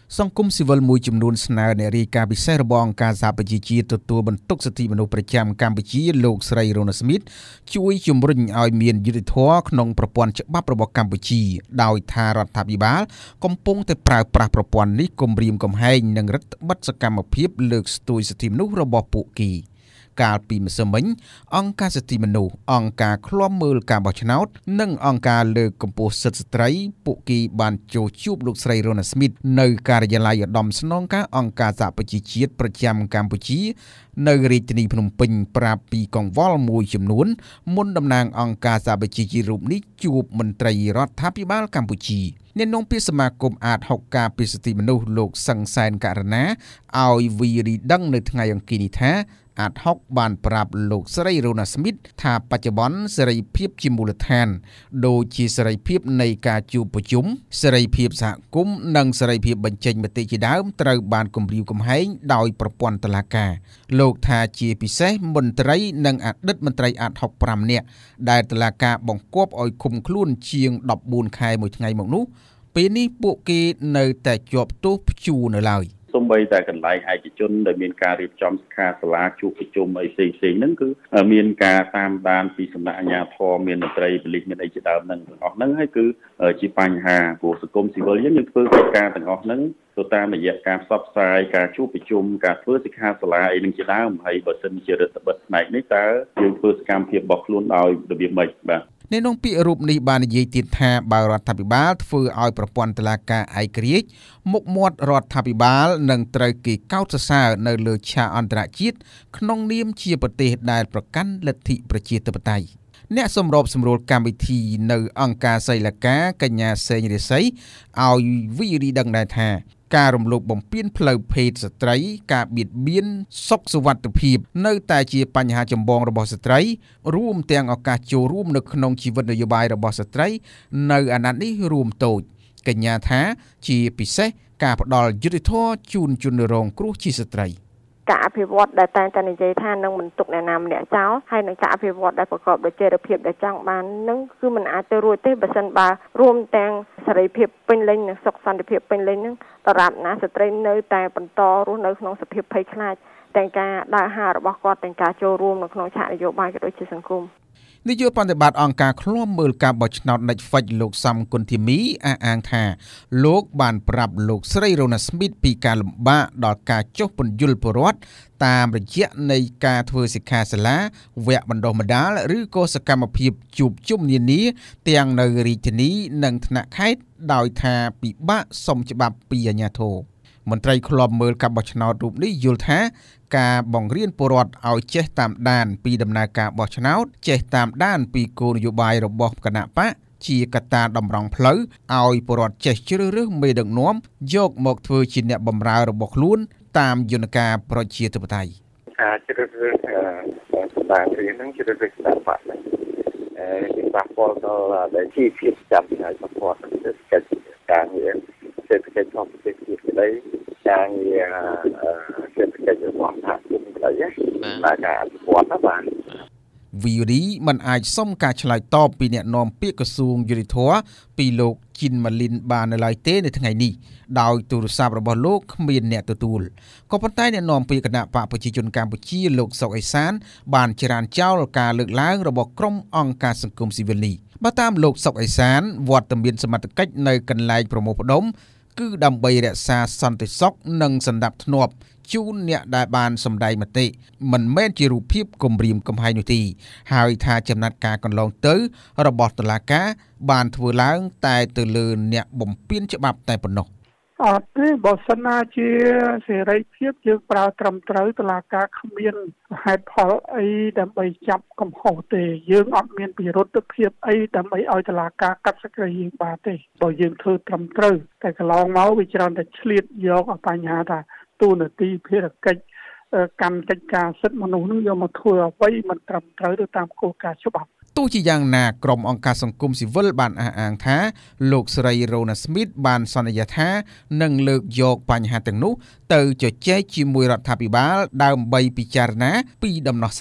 សង្គមស៊ីវិលមួយចំនួនស្នើអ្នករាយការណ៍ពិសេសរបស់អង្គការសហប្រជាជាតិទទួលបន្ទុកសិទ្ធិមនុស្សប្រចាំកម្ពុជាលោកស្រីរ៉ូណាស្មីតជួយជំរុញឲ្យមានយុត្តិធម៌ក្នុងប្រព័ន្ធច្បាប់របស់កម្ពុជាដោយថារដ្ឋាភិបាលកំពុងតែប្រើប្រាស់ប្រព័ន្ធនេះគំរាមកំហែងនិងរឹតបន្តឹងសកម្មភាពលើកស្ទួយសិទ្ធិមនុស្សរបស់ពួកគេកាលពីម្សិលមិញអង្គការសិទ្ធិមនុស្សអង្គការឃ្លាំមើលការបោះឆ្នោតនិងអង្គការលើកកម្ពស់សិទ្ធិស្ត្រីពួកគេបានចូលជួបលោកស្រីរ៉ូណាស្មីតនៅការិយាល័យឧត្តមស្នងការអង្គការសហប្រជាជាតិប្រចាំកម្ពុជានៅរាជធានីភ្នំពេញប្រាប់ពីកង្វល់មួយចំនួនមុនតំណាងអង្គការសហប្រជាជាតិរូបនេះជួបមន្ត្រីរដ្ឋាភិបាលកម្ពុជាអ្នកនាំពាក្យសមាគមអាត60ការពារសិទ្ធិមនុស្សលោកសង្សានករណាឲ្យវីរីដឹងនៅថ្ងៃអង្គារនេះថាអាត60បានប្រាប់លោកស្រីរ៉ូណាស្មីតថាបច្ចុប្បន្នសេរីភាពជាមូលដ្ឋានដូចជាសេរីភាពនៃការជួបប្រជុំសេរីភាពសហគមន៍និងសេរីភាពបញ្ចេញមតិជាដើមត្រូវបានគំរាមកំហែងដោយប្រព័ន្ធតុលាការលោកថាជាពិសេសមន្ត្រីនិងអតីតមន្ត្រីអាត65នាក់ដែលតុលាការបង្គាប់ឲ្យឃុំខ្លួនជាង14ខែមួយថ្ងៃមកនោះពេលនេះពួកគេនៅតែជាប់ទោសព្យួរនៅឡើយសូម្បីតែកន្លែងឯកជនដែលមានការរៀបចំសិក្ខាសាលាជួបប្រជុំអីផ្សេងៗហ្នឹងគឺមានការតាមដានពីសំណាក់អាជ្ញាធរមានមន្ត្រីប៉ូលីសមានអីជាដើមហ្នឹងទាំងអស់ហ្នឹងហើយគឺជាបញ្ហាព្រោះសង្គមស៊ីវិលយើងធ្វើកិច្ចការទាំងអស់ហ្នឹងទៅតាមរយៈការផ្សព្វផ្សាយការជួបប្រជុំការធ្វើសិក្ខាសាលាអីនឹងជាដើមហើយបើសិនជារដ្ឋបិទផ្នែកនេះតើយើងធ្វើសកម្មភាពរបស់ខ្លួនដោយរបៀបម៉េចបាទអ្នកនាំពាក្យរូបនេះបាននិយាយទៀតថាបើរដ្ឋាភិបាលធ្វើឲ្យប្រព័ន្ធតុលាការឯករាជ្យមុខមាត់រដ្ឋាភិបាលនឹងត្រូវគេកោតសរសើរនៅលើឆាកអន្តរជាតិក្នុងនាមជាប្រទេសដែលប្រកាន់លទ្ធិប្រជាធិបតេយ្យអ្នកសម្របសម្រួលកម្មវិធីនៅអង្គការសីលកាកញ្ញាសេងរិស័យឲ្យវីរីដឹងដែរថាការរំលោភបំពានផ្លូវភេទស្ត្រីការបៀតបៀនសុខសុវត្ថិភាពនៅតែជាបញ្ហាចម្បងរបស់ស្ត្រីរួមទាំងឱកាសចូលរួមនៅក្នុងជីវិតនយោបាយរបស់ស្ត្រីនៅអាណត្តិនេះរួមតូចកញ្ញាថាជាពិសេសការផ្ដល់យុត្តិធម៌ជូនជនរងគ្រោះជាស្ត្រីការអភិវឌ្ឍដែលតែងតែនិយាយថានឹងមិនទុកអ្នកណាម្នាក់ចោលហើយនឹងការអភិវឌ្ឍដែលប្រកបដោយចីរភាពដែលចង់បាននឹងគឺมันអាចទៅរួចទេបើសិនបើរួមទាំងសេរីភាពពេញលេញនិងសុខសន្តិភាពពេញលេញនឹងដរាបណាស្ត្រីនៅតែបន្តរស់នៅក្នុងសភាពភ័យខ្លាចទាំងការដើរហើររបស់គាត់ទាំងការចូលរួមនៅក្នុងឆាកនយោបាយក៏ដូចជាសង្គមនាយកប្រតិបត្តិអង្គការឃ្លាំមើលការបោះឆ្នោត Netflix លោកសំគុណធីមីអះអាងថាលោកបានប្រាប់លោកស្រីរ៉ូណាស្មីតពីការលំបាកដល់ការចុះពន្យល់ពលរដ្ឋតាមរយៈនៃការធ្វើសិក្ខាសាលាវគ្គបណ្ដុះបណ្ដាលឬក៏សកម្មភាពជួបជុំនានាទាំងនៅរាជធានីនិងថ្នាក់ខេត្តដោយថាពិបាកសុំច្បាប់ពីអាជ្ញាធរមន្ត្រីឃ្លាំមើលការបោះឆ្នោតរូបនេះយល់ថាការបង្រៀនពលរដ្ឋឲ្យចេះតាមដានពីដំណើរការបោះឆ្នោតចេះតាមដានពីគោលនយោបាយរបស់គណៈបកជាកត្តាតម្រង់ផ្លូវឲ្យពលរដ្ឋចេះជ្រើសរើសមេដឹកនាំយកមកធ្វើជាអ្នកបម្រើរបស់ខ្លួនតាមយន្តការប្រជាធិបតេយ្យជ្រើសរើសសម្ដានរៀននឹងជ្រើសរើសស្ដាប់បាក់ពីប៉ះពាល់ដល់ដែលជីវភាពចាំហើយសពតសេដ្ឋកិច្ចការងារសេដ្ឋកិច្ចของប្រទេសជាតិក្តីការងារសេដ្ឋកិច្ចរបស់សហគមន៍ក្តីណាការអភិវឌ្ឍណាបាទវីរីមិនអាចសុំការឆ្លើយតបពីអ្នកនាំពាក្យក្រសួងយុតិធធម៌ពីលោកជីនម៉ាលីនបាននៅឡើយទេនៅថ្ងៃនេះដោយទូរស័ព្ទរបស់លោកគ្មានអ្នកទទួលក៏ប៉ុន្តែអ្នកនាំពាក្យគណៈបកប្រជាជនកម្ពុជាលោកសុកអេសានបានច្រានចោលការលើកឡើងរបស់ក្រុមអង្គការសង្គមស៊ីវិលនេះបើតាមលោកសុកអេសានវត្តមានសមត្ថកិច្ចនៅកន្លែងប្រមូលផ្ដុំគឺដើម្បីរក្សាសន្តិសុខនិងសណ្ដាប់ធ្នាប់ជូនអ្នកដែលបានសម្ដែងមតិមិនមែនជារូបភាពគំរាមកំហែងនោះទេហើយថាចំណាត់ការកន្លងទៅរបស់តុលាការបានធ្វើឡើងតែទៅលើអ្នកបំពានច្បាប់តែប៉ុណ្ណោះអត់ទេបើសិនណាជាសេរីភាពយើងប្រើត្រឹមត្រូវតុលាការគ្មានហេតុផលអីដើម្បីចាប់កំហុសទេយើងអត់មានពិរុទ្ធភាពអីដើម្បីឲ្យតុលាការកាត់សេចក្តីយើងបានទេបើយើងធ្វើត្រឹមត្រូវតែកន្លងមកវាច្រើនតែឆ្លៀតយកអបញ្ហាថាទូនាទីភារកិច្ចកម្មកិច្ចការសិទ្ធិមនុស្សនឹងយកមកធ្វើអ្វីមិនត្រឹមត្រូវទៅតាមគោលការណ៍ច្បាប់ទោះជាយ៉ាងណាក្រុមអង្គការសង្គមស៊ីវិលបានអះអាងថាលោកស្រីរ៉ូណាស្មីតបានសន្យាថានឹងលើកយកបញ្ហាទាំងនោះទៅជជែកជាមួយរដ្ឋាភិបាលដើម្បីពិចារណាពីដំណោះស្រាយ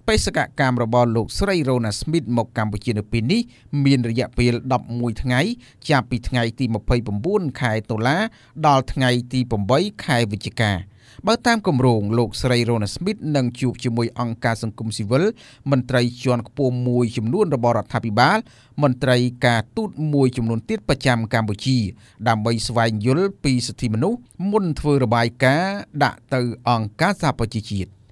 បេសកកម្មរបស់លោកស្រី Rona Smith មកកម្ពុជានៅពេលនេះមានរយៈពេល11ថ្ងៃចាប់ពីថ្ងៃទី29ខែតុលាដល់ថ្ងៃទី8ខែវិច្ឆិកាបើតាមគម្រោងលោកស្រី Rona Smith នឹងជួបជាមួយអង្គការសង្គមស៊ីវិលមន្ត្រីជាន់ខ្ពស់មួយចំនួនរបស់រដ្ឋាភិបាលមន្ត្រីការទូតមួយចំនួនទៀតប្រចាំកម្ពុជាដើម្បីស្វែងយល់ពីសិទ្ធិមនុស្សមុនធ្វើរបាយការណ៍ដាក់ទៅអង្គការសហប្រជាជាតិ